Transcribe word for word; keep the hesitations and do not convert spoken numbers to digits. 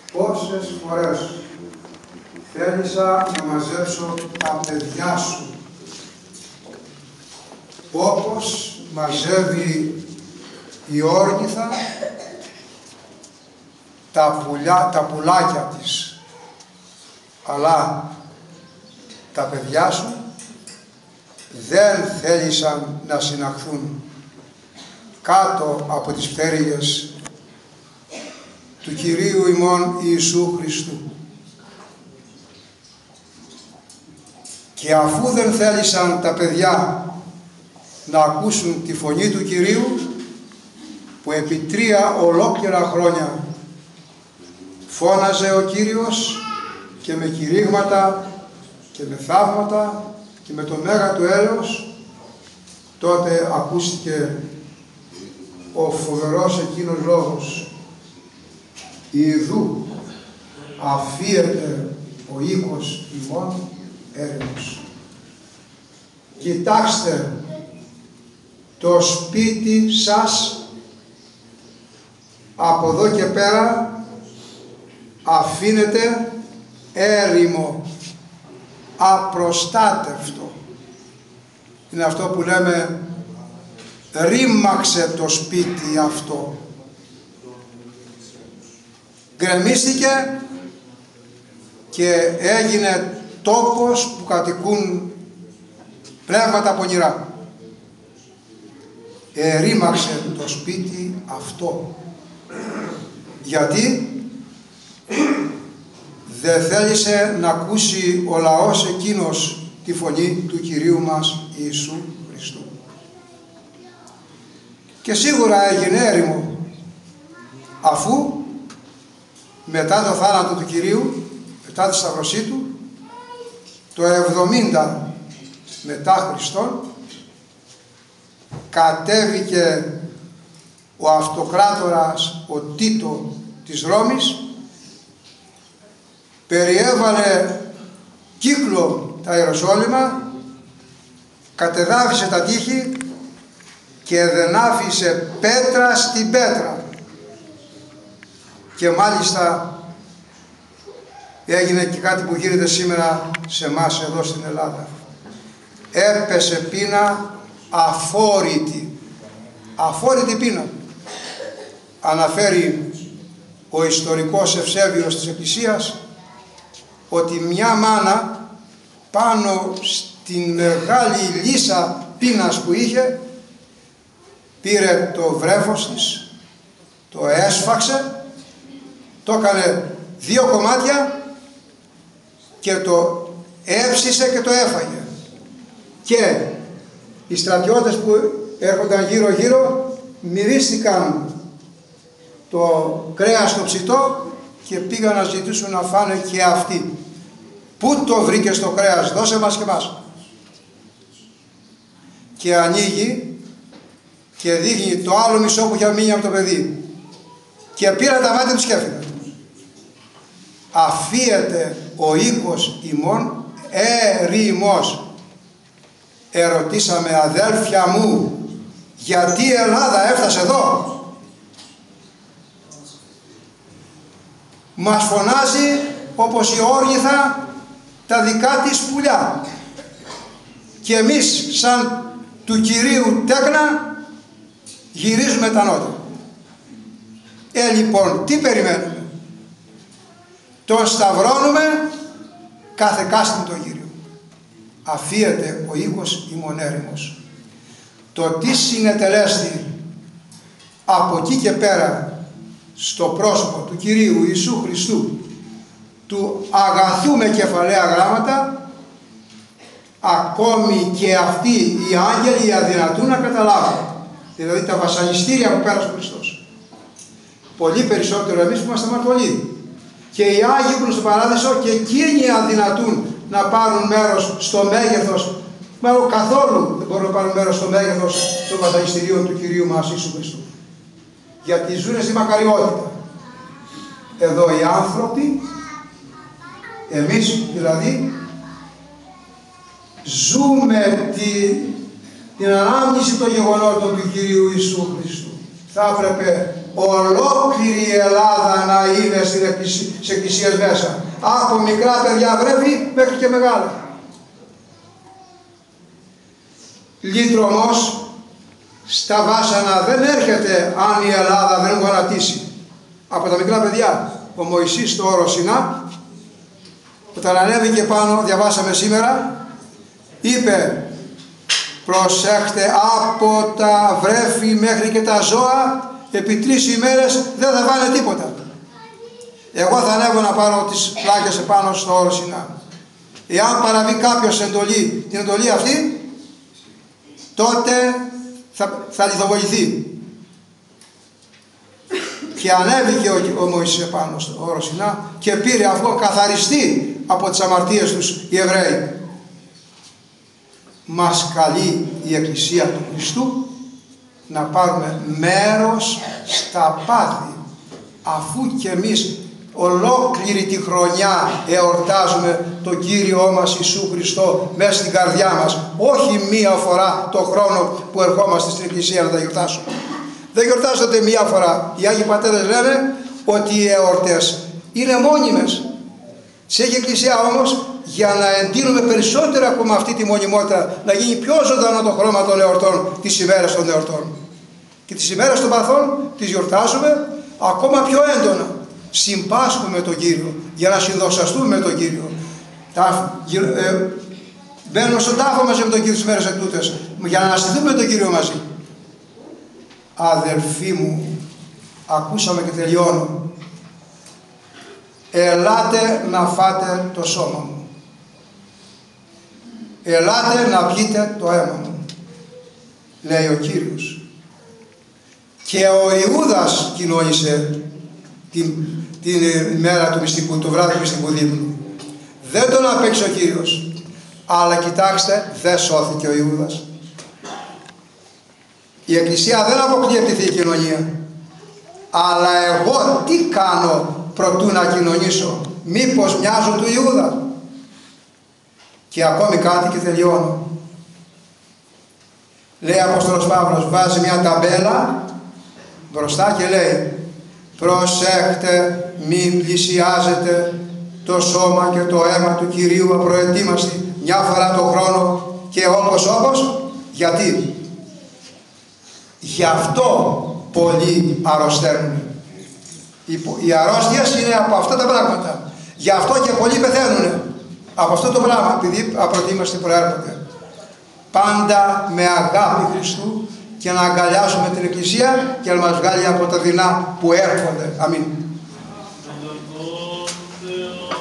Πόσες φορές θέλησα να μαζέψω τα παιδιά σου, όπως μαζεύει η όρνηθα τα, πουλιά, τα πουλάκια της, αλλά τα παιδιά σου δεν θέλησαν να συναχθούν κάτω από τις πτέρυγες του Κυρίου ημών Ιησού Χριστού. Και αφού δεν θέλησαν τα παιδιά να ακούσουν τη φωνή του Κυρίου, που επί τρία ολόκληρα χρόνια φώναζε ο Κύριος και με κηρύγματα και με θαύματα και με το μέγα του έλεος, τότε ακούστηκε ο φοβερός εκείνος λόγος: «Ιδού αφίεται ο οίκος ημών έρημος». Κοιτάξτε, το σπίτι σας από εδώ και πέρα αφήνεται έρημο, απροστάτευτο. Είναι αυτό που λέμε ρήμαξε το σπίτι αυτό. Γκρεμίστηκε και έγινε τόπος που κατοικούν πνεύματα πονηρά. Ερήμαξε το σπίτι αυτό. Γιατί δεν θέλησε να ακούσει ο λαός εκείνος τη φωνή του Κυρίου μας Ιησού Χριστού. Και σίγουρα έγινε έρημο, αφού μετά το θάνατο του Κυρίου, μετά τη σταυρωσή του, το εβδομήντα μετά Χριστόν, κατέβηκε ο αυτοκράτορας ο Τίτο της Ρώμης, περιέβαλε κύκλο τα Ιεροσόλυμα, κατεδάφισε τα τείχη και δεν άφησε πέτρα στην πέτρα. Και μάλιστα έγινε και κάτι που γίνεται σήμερα σε εμάς εδώ στην Ελλάδα. Έπεσε πείνα αφόρητη. Αφόρητη πείνα. Αναφέρει ο ιστορικός Ευσέβιος της Εκκλησίας ότι μια μάνα πάνω στην μεγάλη λύσα πείνας που είχε, πήρε το βρέφος της, το έσφαξε, το έκανε δύο κομμάτια και το έψισε και το έφαγε. Και οι στρατιώτες που έρχονταν γύρω γύρω μυρίστηκαν το κρέας το ψητό και πήγαν να ζητήσουν να φάνε και αυτοί. Πού το βρήκες το κρέας, δώσε μας και μας. Και ανοίγει και δείχνει το άλλο μισό που είχε μείνει από το παιδί. Και πήραν τα μάτια τους και έφυγαν. Αφίεται ο οίκος ημών έρημος. Ερωτήσαμε, αδέλφια μου, γιατί η Ελλάδα έφτασε εδώ? Μας φωνάζει όπως η όρνηθα τα δικά της πουλιά. Και εμείς σαν του Κυρίου τέκνα γυρίζουμε τα νότια. Ε, λοιπόν, τι περιμένουμε? Τον σταυρώνουμε κάθε κάστην τον Κύριο. Αφίεται ο οίκος ημών έρημος. Το τι συνετελέστη από εκεί και πέρα στο πρόσωπο του Κυρίου Ιησού Χριστού, του αγαθού με κεφαλαία γράμματα, ακόμη και αυτοί οι άγγελοι αδυνατούν να καταλάβουν. Δηλαδή τα βασανιστήρια που πέρασε ο Χριστός. Πολύ περισσότερο εμείς που είμαστε μαρτωλοί. Και οι Άγιοι που είναι στο Παράδεισο, και εκείνοι αδυνατούν να πάρουν μέρος στο μέγεθος, μάλλον καθόλου δεν μπορούν να πάρουν μέρος στο μέγεθος των βασανιστήριων του Κυρίου μας Ιησού Χριστού. Γιατί ζουν στη μακαριότητα. Εδώ οι άνθρωποι, εμείς δηλαδή, ζούμε τη, την ανάμνηση των γεγονότων του Κυρίου Ιησού Χριστού. Θα έπρεπε ολόκληρη η Ελλάδα να είναι στις εκκλησίες μέσα. Από μικρά παιδιά βρέφη μέχρι και μεγάλα. Λύτρο όμως στα βάσανα δεν έρχεται αν η Ελλάδα δεν γονατίσει. Από τα μικρά παιδιά. Ο Μωυσής στο όρο Σινά, όταν ανέβηκε πάνω, διαβάσαμε σήμερα, είπε, προσέχτε, από τα βρέφη μέχρι και τα ζώα επί τρεις ημέρες δεν θα φάνε τίποτα. Εγώ θα ανέβω να πάρω τις πλάκες επάνω στο όρο Σινά. Εάν παραβεί κάποιος εντολή, την εντολή αυτή, τότε θα, θα λιθοβοληθεί. Και ανέβηκε ο, ο Μωυσής επάνω στο όρο Σινά και πήρε αυτό καθαριστεί από τις αμαρτίες τους οι Εβραίοι. Μας καλεί η Εκκλησία του Χριστού να πάρουμε μέρος στα πάθη, αφού και εμείς ολόκληρη τη χρονιά εορτάζουμε τον Κύριό μας Ιησού Χριστό μέσα στην καρδιά μας, όχι μία φορά το χρόνο που ερχόμαστε στην Εκκλησία να τα γιορτάσουμε. Δεν γιορτάζονται μία φορά. Οι Άγιοι Πατέρες λένε ότι οι εορτές είναι μόνιμες. Σε έχει Εκκλησία όμως για να εντείνουμε περισσότερα ακόμα αυτή τη μονιμότητα, να γίνει πιο ζωντανό το χρώμα των εορτών, τις ημέρες των εορτών. Και τις ημέρες των παθών τις γιορτάζουμε ακόμα πιο έντονα. Συμπάσχουμε τον Κύριο για να συνδοξαστούμε με τον Κύριο. Τα, ε, μπαίνουμε στον τάφο μαζί με τον Κύριο τις μέρες ετούτες για να αναστηθούμε με τον Κύριο μαζί. Αδελφοί μου, ακούσαμε και τελειώνω. Ελάτε να φάτε το σώμα μου. Ελάτε να πιείτε το αίμα μου, λέει ο Κύριος. Και ο Ιούδας κοινώνησε την, την μέρα του μυστικού, το βράδυ του μυστικού δείπνου. Δεν τον απέξε ο Κύριος, αλλά κοιτάξτε, δεν σώθηκε ο Ιούδας. Η Εκκλησία δεν αποκλείει από τη Θεία Κοινωνία. Αλλά εγώ τι κάνω προτού να κοινωνήσω? Μήπως μοιάζω του Ιούδα? Και ακόμη κάτι και τελειώνω. Λέει ο Απόστολος Παύλος, βάζει μια ταμπέλα μπροστά και λέει, προσέχτε μην πλησιάζετε το σώμα και το αίμα του Κυρίου απροετοίμαστοι μια φορά το χρόνο και όπως όπως. Γιατί? Γι' αυτό πολλοί αρρωσταίνουν. Οι αρρώστιες είναι από αυτά τα πράγματα. Γι' αυτό και πολλοί πεθαίνουν από αυτό το πράγμα, επειδή απροετοίμαστοι προέρχονται. Πάντα με αγάπη Χριστού και να αγκαλιάσουμε την Εκκλησία και να μας βγάλει από τα δεινά που έρχονται. Αμήν.